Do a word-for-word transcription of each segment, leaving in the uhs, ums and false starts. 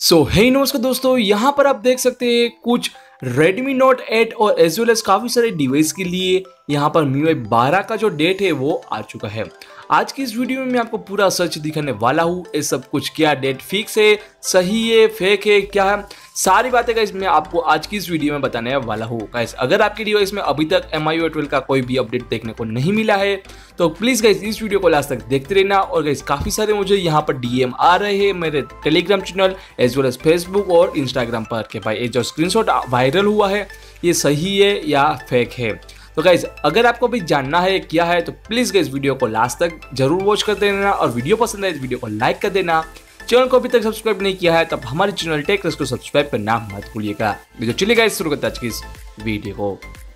सो हे नमस्कार दोस्तों, यहाँ पर आप देख सकते हैं कुछ Redmi Note एट और एज वेल एज काफ़ी सारे डिवाइस के लिए यहाँ पर M I U I बारह का जो डेट है वो आ चुका है। आज की इस वीडियो में मैं आपको पूरा सच दिखाने वाला हूँ। ये सब कुछ क्या डेट फिक्स है, सही है, फेक है, क्या है, सारी बातें गाइस मैं आपको आज की इस वीडियो में बताने वाला हूँ। गाइस अगर आपके डिवाइस में अभी तक M I U I twelve का कोई भी अपडेट देखने को नहीं मिला है तो प्लीज़ गाइस इस वीडियो को लास्ट तक देखते रहना। और गाइस काफ़ी सारे मुझे यहाँ पर डीएम आ रहे हैं मेरे Telegram channel as well as Facebook और इंस्टाग्राम पर कि भाई ये जो स्क्रीनशॉट वायरल हुआ है ये सही है या फेक है। तो गाइज अगर आपको भी जानना है क्या है तो प्लीज़ गाइज वीडियो को लास्ट तक जरूर वॉच कर देना और वीडियो पसंद है इस वीडियो को लाइक कर देना। चैनल को अभी तक सब्सक्राइब नहीं किया है तब हमारे चैनल टेक को सब्सक्राइब करना मत भूलिएगा। तो चलिए गाइज शुरू करते हैं आज की इस वीडियो को।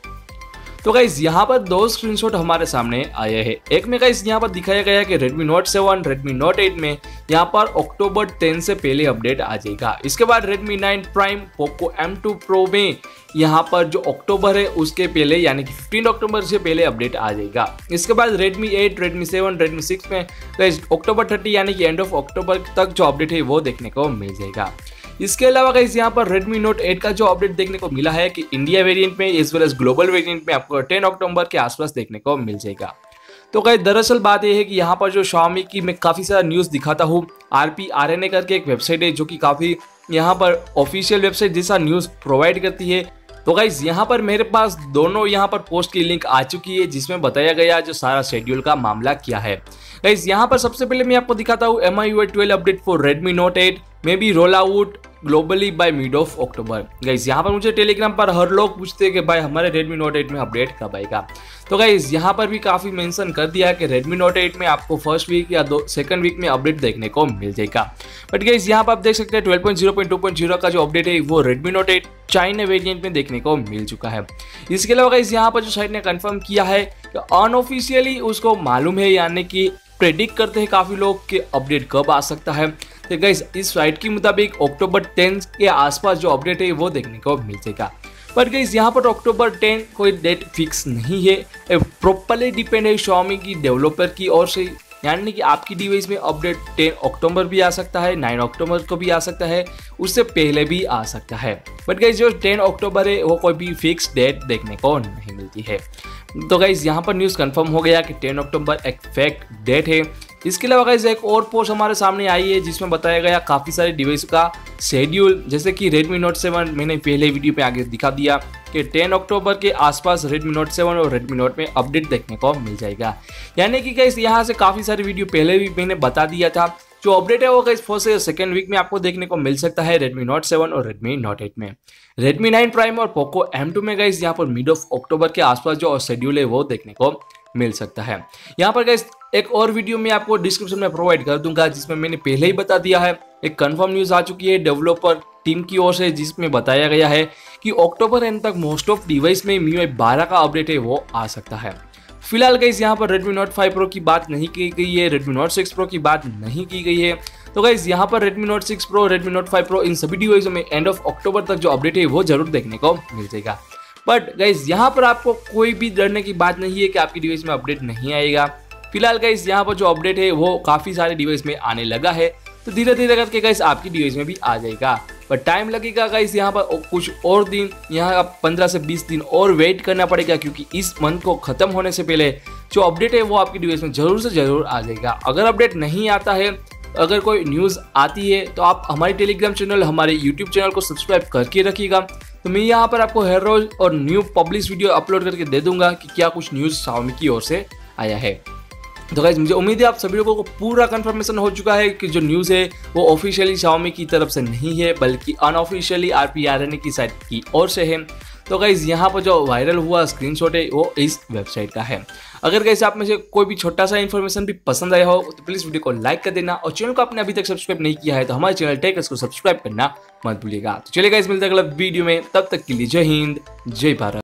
तो गाइज यहाँ पर दो स्क्रीनशॉट हमारे सामने आए हैं। एक में गाइज यहाँ पर दिखाया गया है कि Redmi Note seven, Redmi Note eight में यहाँ पर अक्टूबर टेन से पहले अपडेट आ जाएगा। इसके बाद Redmi nine Prime, Poco M two Pro में यहाँ पर जो अक्टूबर है उसके पहले यानी कि फिफ्टीन अक्टूबर से पहले अपडेट आ जाएगा। इसके बाद Redmi eight, Redmi seven, Redmi six में गाइज अक्टूबर थर्टी यानी कि एंड ऑफ अक्टूबर तक जो अपडेट है वो देखने को मिल जाएगा। इसके अलावा गाइस यहाँ पर Redmi Note एट का जो अपडेट देखने को मिला है कि इंडिया वेरिएंट में as well as global variant में आपको टेन अक्टूबर के आसपास देखने को मिल जाएगा। तो गाइस दरअसल बात यह है कि यहाँ पर जो Xiaomi की मैं काफ़ी सारा न्यूज़ दिखाता हूँ, R P R N A करके एक वेबसाइट है जो कि काफ़ी यहाँ पर ऑफिशियल वेबसाइट जैसा न्यूज़ प्रोवाइड करती है। तो गाइज यहाँ पर मेरे पास दोनों यहाँ पर पोस्ट की लिंक आ चुकी है जिसमें बताया गया जो सारा शेड्यूल का मामला क्या है। गाइज यहाँ पर सबसे पहले मैं आपको दिखाता हूँ M I U I twelve update for Redmi Note eight में भी roll out globally by mid of October. Guys यहाँ पर मुझे टेलीग्राम पर हर लोग पूछते हैं कि भाई हमारे Redmi Note एट में अपडेट कब आएगा। तो गाइज यहाँ पर भी काफ़ी मेंशन कर दिया है कि Redmi Note एट में आपको फर्स्ट वीक या दो सेकंड वीक में अपडेट देखने को मिल जाएगा। बट गाइज यहाँ पर आप देख सकते हैं twelve point zero point two point zero का जो अपडेट है वो Redmi Note eight China variant में देखने को मिल चुका है। इसके अलावा गाइज यहाँ पर जो साइट ने कंफर्म किया है कि अनऑफिशियली उसको मालूम है यानी कि प्रेडिक्ट करते हैं काफ़ी लोग कि अपडेट कब आ सकता है। तो गाइज इस साइट के मुताबिक अक्टूबर टेन के आसपास जो अपडेट है वो देखने को मिल जाएगा। पर गाइज यहाँ पर अक्टूबर टेन कोई डेट फिक्स नहीं है, प्रॉपरली डिपेंड है Xiaomi की डेवलपर की ओर से, यानी कि आपकी डिवाइस में अपडेट टेन अक्टूबर भी आ सकता है, नाइन अक्टूबर को भी आ सकता है, उससे पहले भी आ सकता है। बट गाइज जो टेन अक्टूबर है वो कोई भी फिक्स डेट देखने को नहीं मिलती है। तो गाइज यहाँ पर न्यूज़ कंफर्म हो गया कि टेन अक्टूबर एक फेक डेट है। इसके अलावा गाइज एक और पोस्ट हमारे सामने आई है जिसमें बताया गया काफ़ी सारे डिवाइस का शेड्यूल, जैसे कि Redmi Note सेवन मैंने पहले वीडियो पे आगे दिखा दिया कि टेन अक्टूबर के आसपास Redmi Note सेवन और Redmi Note में अपडेट देखने को मिल जाएगा। यानी कि गाइज यहाँ से काफ़ी सारे वीडियो पहले भी मैंने बता दिया था जो अपडेट है वो गाइज फर्स्ट या सेकंड वीक में आपको देखने को मिल सकता है Redmi Note सेवन और Redmi Note एट में। Redmi नाइन Prime और Poco एम टू में गाइज यहाँ पर मिड ऑफ अक्टूबर के आसपास जो शेड्यूल है वो देखने को मिल सकता है। यहाँ पर गाइज एक और वीडियो मैं आपको डिस्क्रिप्शन में प्रोवाइड कर दूंगा जिसमें मैंने पहले ही बता दिया है, एक कंफर्म न्यूज़ आ चुकी है डेवलपर टीम की ओर से जिसमें बताया गया है कि अक्टूबर एंड तक मोस्ट ऑफ डिवाइस में M I U I बारह का अपडेट है वो आ सकता है। फिलहाल गाइज यहाँ पर Redmi Note फाइव Pro की बात नहीं की गई है, Redmi Note सिक्स Pro की बात नहीं की गई है। तो गाइज यहाँ पर Redmi Note six Pro, Redmi Note five Pro इन सभी डिवाइसों में एंड ऑफ अक्टूबर तक जो अपडेट है वो जरूर देखने को मिल जाएगा। बट गाइज यहाँ पर आपको कोई भी डरने की बात नहीं है कि आपकी डिवाइस में अपडेट नहीं आएगा। फिलहाल गाइज यहाँ पर जो अपडेट है वो काफ़ी सारे डिवाइस में आने लगा है, तो धीरे धीरे करके गाइज आपकी डिवाइस में भी आ जाएगा। पर टाइम लगेगा गाइज, यहाँ पर कुछ और दिन, यहाँ आप पंद्रह से बीस दिन और वेट करना पड़ेगा क्योंकि इस मंथ को ख़त्म होने से पहले जो अपडेट है वो आपकी डिवाइस में ज़रूर से ज़रूर आ जाएगा। अगर अपडेट नहीं आता है, अगर कोई न्यूज़ आती है तो आप हमारे टेलीग्राम चैनल, हमारे यूट्यूब चैनल को सब्सक्राइब करके रखिएगा। तो मैं यहाँ पर आपको हर रोज और न्यू पब्लिश वीडियो अपलोड करके दे दूंगा कि क्या कुछ न्यूज़ Xiaomi की ओर से आया है। तो गाइज मुझे उम्मीद है आप सभी लोगों को पूरा कंफर्मेशन हो चुका है कि जो न्यूज़ है वो ऑफिशियली Xiaomi की तरफ से नहीं है बल्कि unofficially R P R N A की साइट की ओर से है। तो गाइज यहाँ पर जो वायरल हुआ स्क्रीनशॉट है वो इस वेबसाइट का है। अगर गाइज आप में से कोई भी छोटा सा इन्फॉर्मेशन भी पसंद आया हो तो प्लीज़ वीडियो को लाइक कर देना और चैनल को आपने अभी तक सब्सक्राइब नहीं किया है तो हमारे चैनल टेक को सब्सक्राइब करना मत भूलिएगा। तो चलिए गाइज मिलते हैं अगला वीडियो में, तब तक के लिए जय हिंद, जय भारत।